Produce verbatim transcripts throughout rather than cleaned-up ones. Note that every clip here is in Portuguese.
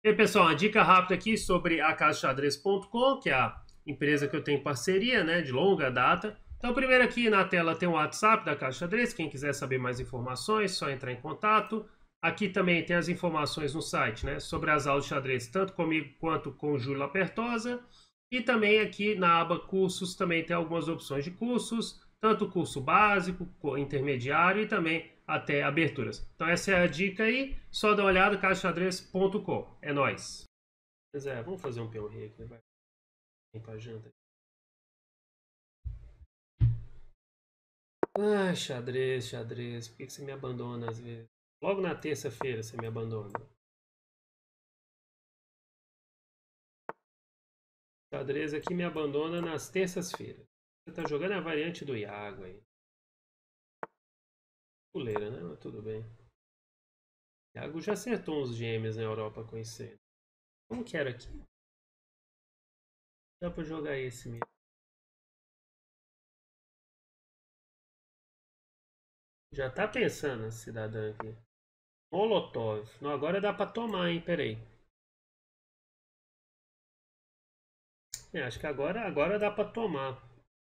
E aí, pessoal, uma dica rápida aqui sobre a casa xadrez ponto com, que é a empresa que eu tenho parceria, né, de longa data. Então, primeiro aqui na tela tem o WhatsApp da Casa Xadrez, quem quiser saber mais informações, só entrar em contato. Aqui também tem as informações no site, né, sobre as aulas de xadrez, tanto comigo quanto com o Júlio Lapertosa. E também aqui na aba cursos também tem algumas opções de cursos, tanto curso básico, intermediário e também até aberturas. Então essa é a dica aí, só dá uma olhada, casa xadrez ponto com. É nóis. Pois é, vamos fazer um peão rei aqui, vai. Vem pra janta. Ai, xadrez, xadrez, por que você me abandona às vezes? Logo na terça-feira você me abandona. Xadrez aqui me abandona nas terças-feiras. Você tá jogando a variante do Iago aí. Puleira, né? Mas tudo bem. Iago já acertou uns gêmeos na Europa com esse. Como que era aqui? Dá pra jogar esse mesmo. Já tá pensando, cidadã aqui. Molotov. Não, agora dá pra tomar, hein? Peraí. É, acho que agora, agora dá pra tomar.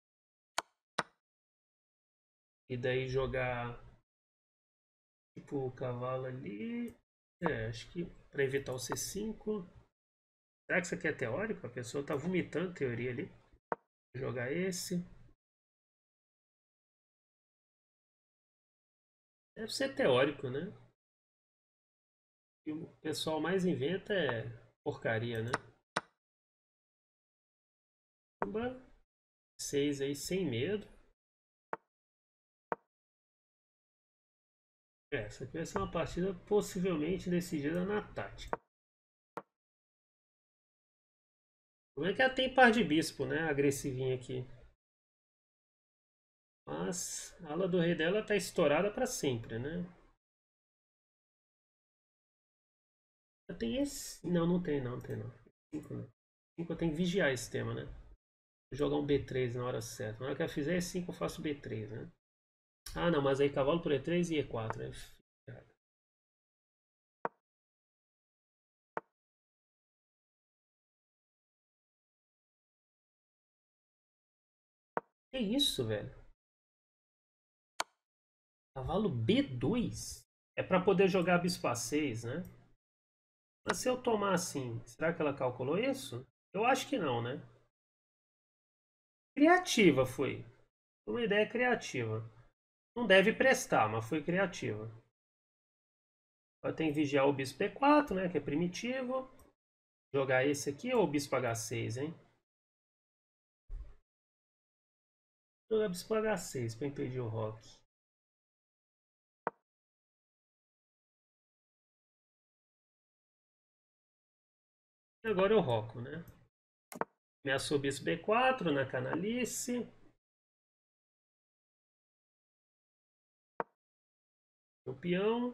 E daí jogar tipo o cavalo ali. É, acho que pra evitar o C cinco. Será que isso aqui é teórico? A pessoa tá vomitando teoria ali. Vou jogar esse. Deve ser teórico, né? E o pessoal mais inventa é porcaria, né? Seis aí sem medo. É, essa aqui vai ser uma partida possivelmente decidida na tática. Como é que ela tem par de bispo, né? Agressivinha aqui. Mas a ala do rei dela tá estourada para sempre, né? Tem esse. Não, não tem, não, não tem não. cinco não. cinco eu tenho que vigiar esse tema, né? Vou jogar um B três na hora certa. Na hora que eu fizer E cinco eu faço B três, né? Ah, não, mas aí cavalo por E três e E quatro, né? Que isso, velho? Cavalo B dois? É para poder jogar bispo A seis, né? Mas se eu tomar assim, será que ela calculou isso? Eu acho que não, né? Criativa foi. Uma ideia criativa. Não deve prestar, mas foi criativa. Eu tenho que vigiar o bispo B quatro, né? Que é primitivo. Jogar esse aqui ou o bispo H seis, hein? Jogar bispo H seis para impedir o rock. Agora eu roco, né? Ameaçou o bispo B quatro na canalice. O peão.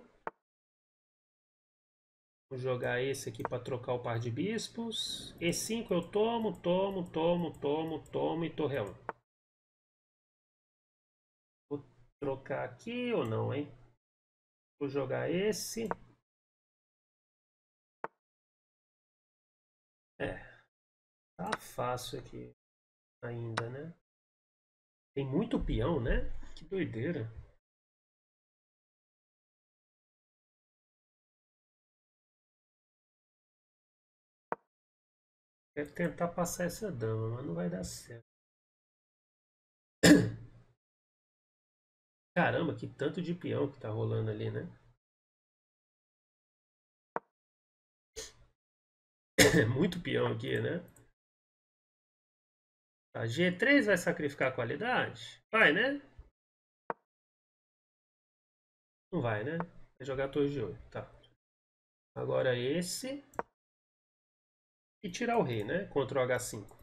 Vou jogar esse aqui para trocar o par de bispos. E cinco eu tomo, tomo, tomo, tomo, tomo e torre um. Vou trocar aqui ou não, hein? Vou jogar esse. É, tá fácil aqui ainda, né? Tem muito peão, né? Que doideira. Quero tentar passar essa dama, mas não vai dar certo. Caramba, que tanto de peão que tá rolando ali, né? Muito peão aqui, né? A G três vai sacrificar a qualidade? Vai, né? Não vai, né? Vai jogar torre de oito, tá. Agora esse. E tirar o rei, né? Ctrl H cinco.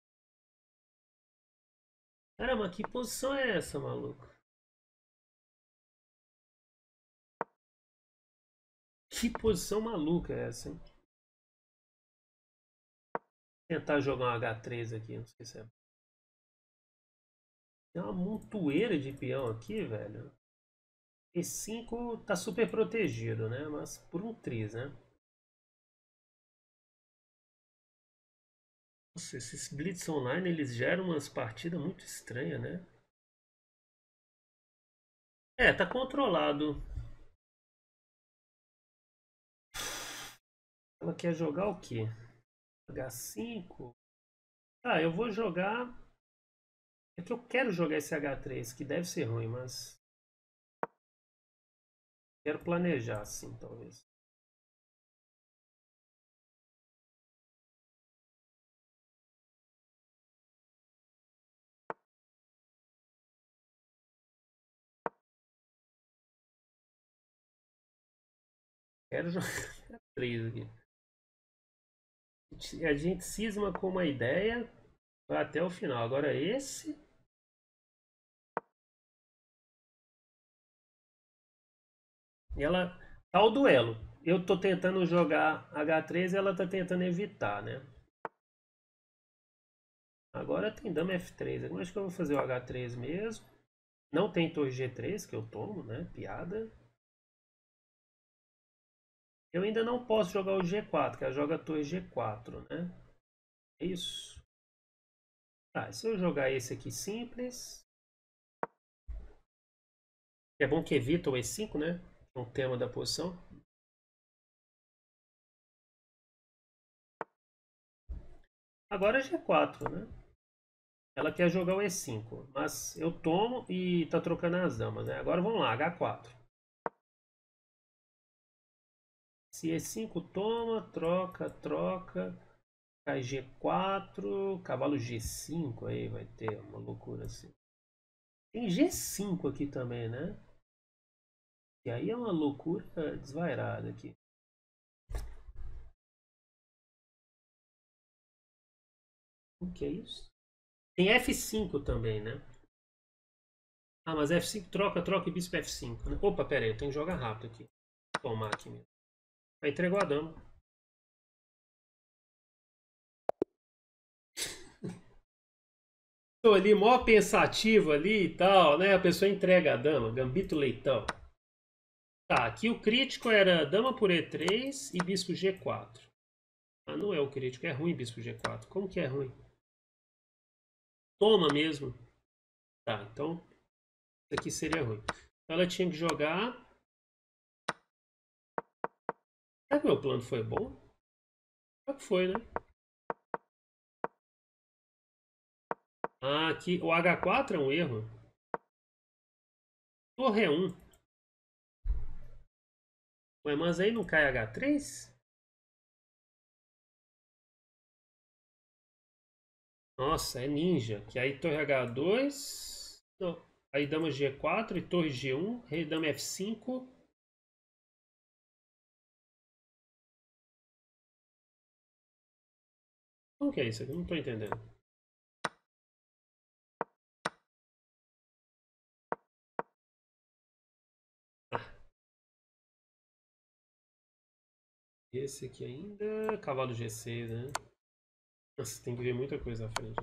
Caramba, que posição é essa, maluco? Que posição maluca é essa, hein? Tentar jogar um H três aqui, não sei se é. Tem uma montoeira de peão aqui, velho. E cinco tá super protegido, né? Mas por um triz, né? Nossa, esses Blitz online, eles geram umas partidas muito estranhas, né? É, tá controlado. Ela quer jogar o quê? H cinco? Ah, eu vou jogar... É que eu quero jogar esse H três, que deve ser ruim, mas... Quero planejar, sim, talvez. Quero jogar H três aqui. A gente cisma com uma ideia, vai até o final. Agora esse... E ela... Tá o duelo. Eu tô tentando jogar H três e ela tá tentando evitar, né? Agora tem dama F três. Eu acho que eu vou fazer o H três mesmo. Não tem torre G três que eu tomo, né? Piada. Eu ainda não posso jogar o G quatro, que ela joga a torre G quatro, né? É isso. Tá, se eu jogar esse aqui simples... É bom que evita o E cinco, né? É um tema da posição. Agora é G quatro, né? Ela quer jogar o E cinco, mas eu tomo e tá trocando as damas, né? Agora vamos lá, H quatro. Se E cinco toma, troca, troca. Cai G quatro, cavalo G cinco, aí vai ter uma loucura assim. Tem G cinco aqui também, né? E aí é uma loucura desvairada aqui. O que é isso? Tem F cinco também, né? Ah, mas F cinco troca, troca e bispo F cinco, né? Opa, pera aí, eu tenho que jogar rápido aqui. Vou tomar aqui mesmo. Aí entregou a dama. Tô ali mó pensativo ali e tal, né? A pessoa entrega a dama, gambito leitão. Tá, aqui o crítico era dama por E três e bispo G quatro. Ah, não é o crítico, é ruim bispo G quatro. Como que é ruim? Toma mesmo. Tá, então isso aqui seria ruim. Então ela tinha que jogar. Será que meu plano foi bom? Será que foi, né? Ah, aqui o H quatro é um erro. Torre é um. Ué, mas aí não cai H três? Nossa, é ninja. Que aí torre H dois. Não. Aí dama G quatro e torre G um. Rei dama F cinco. Como que é isso aqui? Eu não tô entendendo. Ah, esse aqui ainda. Cavalo G seis, né? Nossa, tem que ver muita coisa à frente.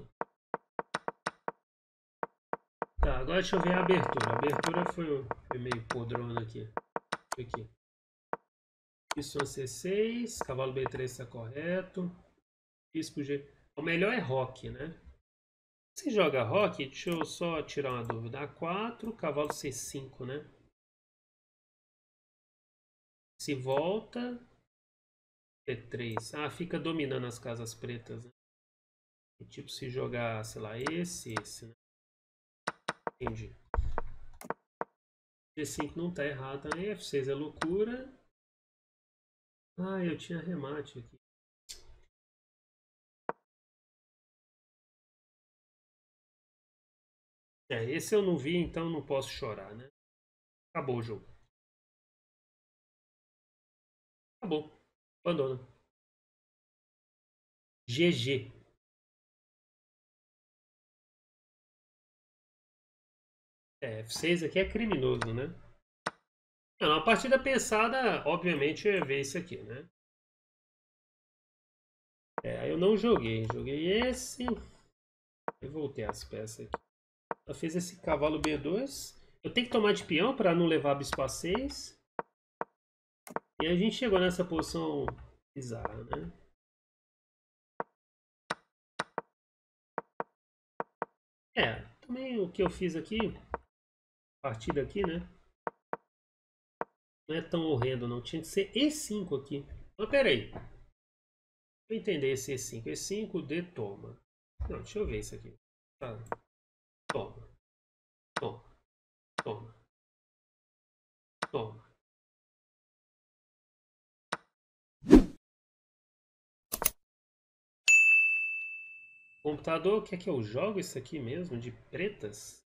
Tá, agora deixa eu ver a abertura. A abertura foi, foi meio podrona aqui. Aqui. Bispo C seis, cavalo B três está correto. Bispo G. O melhor é roque, né? Se joga roque, deixa eu só tirar uma dúvida. A quatro, cavalo C cinco, né? Se volta, C três. Ah, fica dominando as casas pretas, né? E, tipo, se jogar, sei lá, esse, esse, né? Entendi. G cinco não tá errado também. F seis é loucura. Ah, eu tinha remate aqui. É, esse eu não vi, então não posso chorar, né? Acabou o jogo. Acabou. Abandona. G G. É, F seis aqui é criminoso, né? Não, a partida pensada, obviamente, eu ia ver isso aqui, né? É, eu não joguei. Joguei esse. Eu voltei as peças aqui. Ela fez esse cavalo B dois. Eu tenho que tomar de peão para não levar bispo A seis. E a gente chegou nessa posição bizarra, né? É, também o que eu fiz aqui, a partir daqui, né? Não é tão horrendo, não. Tinha que ser E cinco aqui. Mas peraí. Deixa eu entender esse E cinco. E cinco, D toma. Não, deixa eu ver isso aqui. Tá. Toma. Toma. Toma. Toma. O computador quer que eu jogue isso aqui mesmo? De pretas?